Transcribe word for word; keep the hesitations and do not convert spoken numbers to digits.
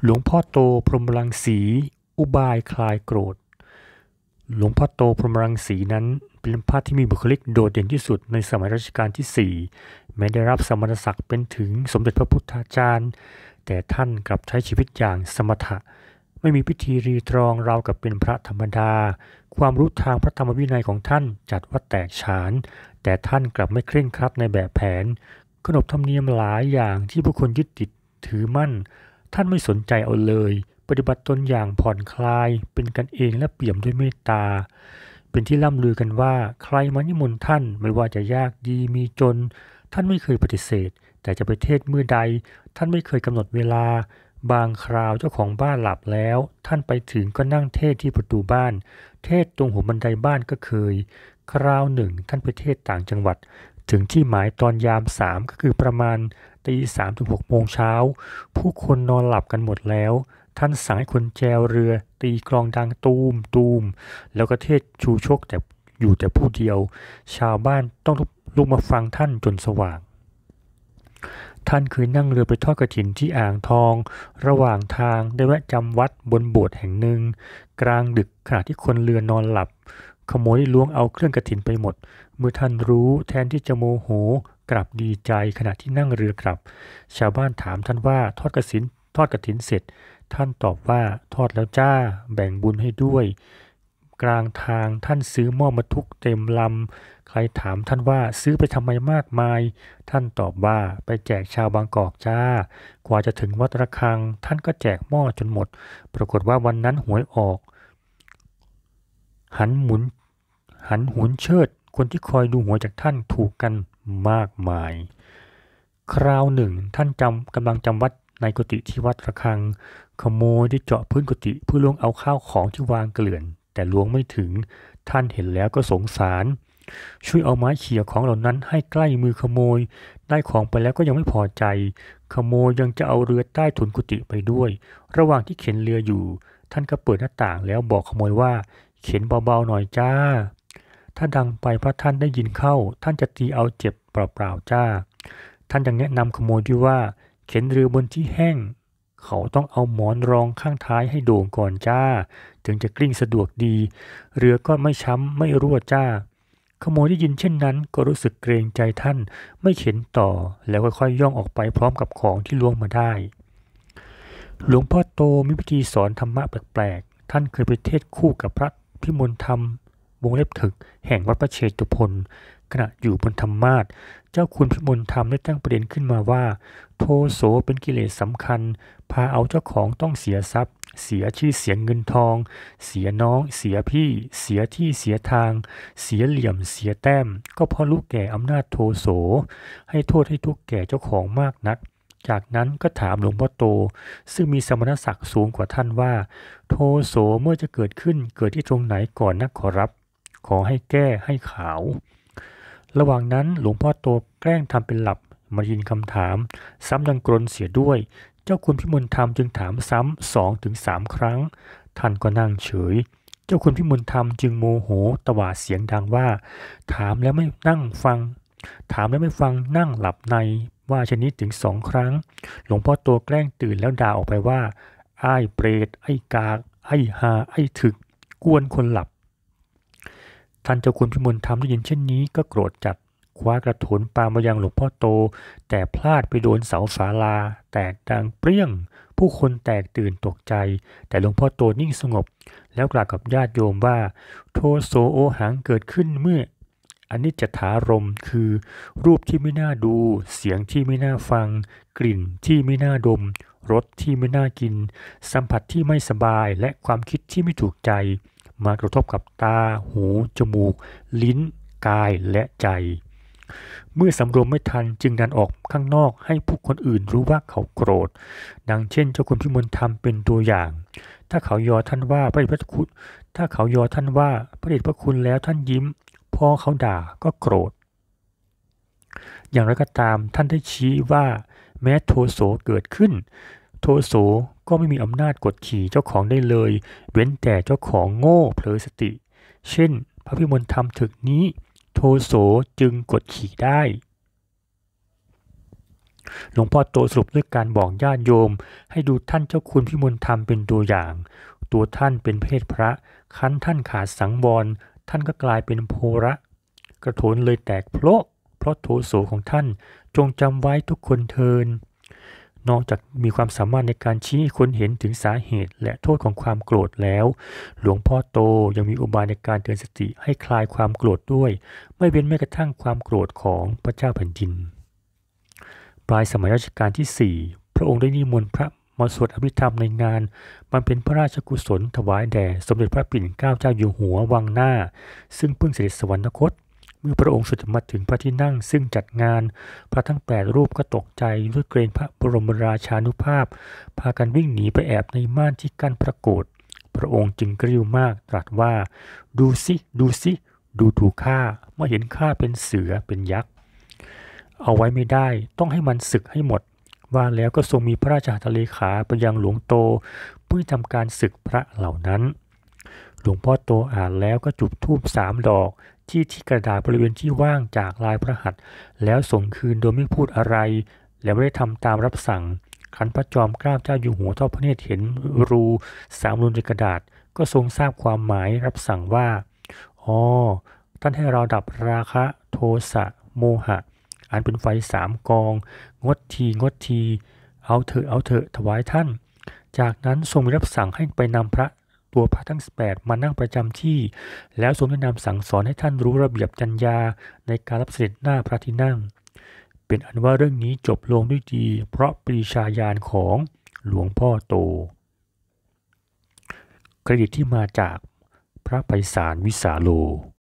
หลวงพ่อโตพรหมรังสีอุบายคลายโกรธหลวงพ่อโตพรหมรังสีนั้นเป็นพระที่มีบุคลิกโดดเด่นที่สุดในสมัยรัชกาลที่สี่แม้ได้รับสมณศักดิ์เป็นถึงสมเด็จพระพุทธาจารย์แต่ท่านกลับใช้ชีวิตอย่างสมถะไม่มีพิธีรีตรองราวกับเป็นพระธรรมดาความรู้ทางพระธรรมวินัยของท่านจัดว่าแตกฉานแต่ท่านกลับไม่เคร่งครัดในแบบแผนขนบธรรมเนียมหลายอย่างที่ผู้คนยึดติดถือมั่นท่านไม่สนใจเอาเลยปฏิบัติตนอย่างผ่อนคลายเป็นกันเองและเปี่ยมด้วยเมตตาเป็นที่ล่ำลือกันว่าใครมานิมนต์ท่านไม่ว่าจะยากดีมีจนท่านไม่เคยปฏิเสธแต่จะไปเทศเมื่อใดท่านไม่เคยกำหนดเวลาบางคราวเจ้าของบ้านหลับแล้วท่านไปถึงก็นั่งเทศที่ประตูบ้านเทศตรงหัวบันไดบ้านก็เคยคราวหนึ่งท่านไปเทศต่างจังหวัดถึงที่หมายตอนยามสามก็คือประมาณตีสามถึงหกโมงเช้าผู้คนนอนหลับกันหมดแล้วท่านสั่งให้คนแจวเรือตีกลองดังตูมตูมแล้วก็เทศชูชกแต่อยู่แต่ผู้เดียวชาวบ้านต้องลุกมาฟังท่านจนสว่างท่านเคยนั่งเรือไปทอดกฐินที่อ่างทองระหว่างทางได้แวะจำวัดบนโบสถ์แห่งหนึ่งกลางดึกขณะที่คนเรือนอนหลับขโมยล้วงเอาเครื่องกฐินไปหมดเมื่อท่านรู้แทนที่จะโมโหกลับดีใจขณะที่นั่งเรือกลับชาวบ้านถามท่านว่าทอดกฐินทอดกฐินเสร็จท่านตอบว่าทอดแล้วจ้าแบ่งบุญให้ด้วยกลางทางท่านซื้อหม้อมาทุกเต็มลำใครถามท่านว่าซื้อไปทำไมมากมายท่านตอบว่าไปแจกชาวบางกอกจ้ากว่าจะถึงวัดระฆังท่านก็แจกหม้อจนหมดปรากฏว่าวันนั้นหวยออกหันหมุนหันหุนเชิดคนที่คอยดูหวยจากท่านถูกกันมากมายคราวหนึ่งท่านจำกำลังจำวัดในกุฏิที่วัดระฆังขโมยได้เจาะพื้นกุฏิเพื่อล้วงเอาข้าวของที่วางเกลื่อนแต่ล้วงไม่ถึงท่านเห็นแล้วก็สงสารช่วยเอาไม้เขี่ยของเหล่านั้นให้ใกล้มือขโมยได้ของไปแล้วก็ยังไม่พอใจขโมยยังจะเอาเรือใต้ถุนกุฏิไปด้วยระหว่างที่เข็นเรืออยู่ท่านก็เปิดหน้าต่างแล้วบอกขโมยว่าเข็นเบาๆหน่อยจ้าถ้าดังไปพระท่านได้ยินเข้าท่านจะตีเอาเจ็บเปล่าๆจ้าท่านยังแนะนำขโมยด้วยว่าเข็นเรือบนที่แห้งเขาต้องเอาหมอนรองข้างท้ายให้โด่งก่อนจ้าถึงจะกลิ้งสะดวกดีเรือก็ไม่ช้ำไม่รั่วจ้าขโมยได้ยินเช่นนั้นก็รู้สึกเกรงใจท่านไม่เข็นต่อแล้วค่อยๆย่องออกไปพร้อมกับของที่ล้วงมาได้หลวงพ่อโตมีวิธีสอนธรรมะแปลกๆท่านเคยไปเทศคู่กับพระพิมลธรรมวงเล็บถึกแห่งวัดพระเชตุพนขณะอยู่บนธรรมาสน์เจ้าคุณพิมลธรรมได้ตั้งประเด็นขึ้นมาว่าโทโสเป็นกิเลสสำคัญพาเอาเจ้าของต้องเสียทรัพย์เสียชื่อเสียงเงินทองเสียน้องเสียพี่เสียที่เสียทางเสียเหลี่ยมเสียแต้มก็เพราะรู้แก่อำนาจโทโสให้โทษให้ทุกข์แก่เจ้าของมากนักจากนั้นก็ถามหลวงพ่อโตซึ่งมีสมณศักดิ์สูงกว่าท่านว่าโทโสเมื่อจะเกิดขึ้นเกิดที่ตรงไหนก่อนนักขอรับขอให้แก้ให้ขาวระหว่างนั้นหลวงพ่อโตแกล้งทำเป็นหลับมายินคำถามซ้ำดังกรนเสียด้วยเจ้าคุณพิมลธรรมจึงถามซ้ำสองถึงสามครั้งท่านก็นั่งเฉยเจ้าคุณพิมลธรรมจึงโมโหตวาดเสียงดังว่าถามแล้วไม่นั่งฟังถามแล้วไม่ฟังนั่งหลับในว่าชนิดถึงสองครั้งหลวงพ่อโตแกล้งตื่นแล้วด่าออกไปว่าไอ้เปรตไอ้กากไอ้หาไอ้ถึกกวนคนหลับท่านเจ้าคุณพิมลธรรมได้ยินเช่นนี้ก็โกรธจัดคว้ากระโถนปามายังหลวงพ่อโตแต่พลาดไปโดนเสาศาลาแตกดังเปรี้ยงผู้คนแตกตื่นตกใจแต่หลวงพ่อโตนิ่งสงบแล้วกล่าวกับญาติโยมว่าโทโสโอหังเกิดขึ้นเมื่ออนิจจถารมณ์คือรูปที่ไม่น่าดูเสียงที่ไม่น่าฟังกลิ่นที่ไม่น่าดมรสที่ไม่น่ากินสัมผัสที่ไม่สบายและความคิดที่ไม่ถูกใจมากระทบกับตาหูจมูกลิ้นกายและใจเมื่อสำรวมไม่ทันจึงดันออกข้างนอกให้ผู้คนอื่นรู้ว่าเขาโกรธดังเช่นเจ้าคุณพิมลธรรมเป็นตัวอย่างถ้าเขายอท่านว่าพระเดชพระคุณถ้าเขายอท่านว่าพระเดชพระคุณแล้วท่านยิ้มพอเขาด่าก็โกรธอย่างไรก็ตามท่านได้ชี้ว่าแม้โทโสเกิดขึ้นโทโสก็ไม่มีอำนาจกดขี่เจ้าของได้เลยเว้นแต่เจ้าของโง่เผลอสติเช่นพระพิมลธรรมถึกนี้โทโสจึงกดขี่ได้หลวงพ่อโตสรุปด้วยการบอกญาติโยมให้ดูท่านเจ้าคุณพิมลธรรมเป็นตัวอย่าง ตัวท่านเป็นเพศพระคันท่านขาดสังวรท่านก็กลายเป็นโภระกระโถนเลยแตกโพละเพราะโทโสของท่านจงจำไว้ทุกคนเทินนอกจากมีความสามารถในการชี้ให้คนเห็นถึงสาเหตุและโทษของความโกรธแล้วหลวงพ่อโตยังมีอุบายในการเตือนสติให้คลายความโกรธด้วยไม่เว้นแม้กระทั่งความโกรธของพระเจ้าแผ่นดินปลายสมัยรัชกาลที่สี่พระองค์ได้นิมนต์พระมาสวดอภิธรรมในงานมันเป็นพระราชกุศลถวายแด่สมเด็จพระปิ่นเกล้าเจ้าอยู่หัววังหน้าซึ่งเพิ่งเสด็จสวรรคตเมื่อพระองค์เสด็จมาถึงพระที่นั่งซึ่งจัดงานพระทั้งแปดรูปก็ตกใจด้วยเกรงพระบรมราชานุภาพพากันวิ่งหนีไปแอบในม่านที่กั้นพระโกฐพระองค์จึงกริ้วมากตรัสว่าดูสิดูสิดูถูกข้าเมื่อเห็นข้าเป็นเสือเป็นยักษ์เอาไว้ไม่ได้ต้องให้มันสึกให้หมดว่าแล้วก็ทรงมีพระราชหัตถเลขาไปยังหลวงโตเพื่อทำการสึกพระเหล่านั้นหลวงพ่อโตอ่านแล้วก็จุดธูปสามดอกที่ที่กระดาษบริเวณที่ว่างจากลายพระหัตถ์แล้วส่งคืนโดยไม่พูดอะไรและไม่ได้ทำตามรับสั่งขันพระจอมเกล้าเจ้าอยู่หัวทอดพระเนตรเห็นรูสามรูในกระดาษก็ทรงทราบความหมายรับสั่งว่าอ๋อท่านให้เราดับราคะโทสะโมหะอันเป็นไฟสามกองงดทีงดทีเอาเถอะเอาเถอะถวายท่านจากนั้นทรงมีรับสั่งให้ไปนำพระตัวพระทั้งแปดมานั่งประจำที่แล้วทรงแนะนำสั่งสอนให้ท่านรู้ระเบียบจรรยาในการรับเสด็จหน้าพระที่นั่งเป็นอันว่าเรื่องนี้จบลงด้วยดีเพราะปรีชาญาณของหลวงพ่อโตเครดิตที่มาจากพระไพศาลวิสาโล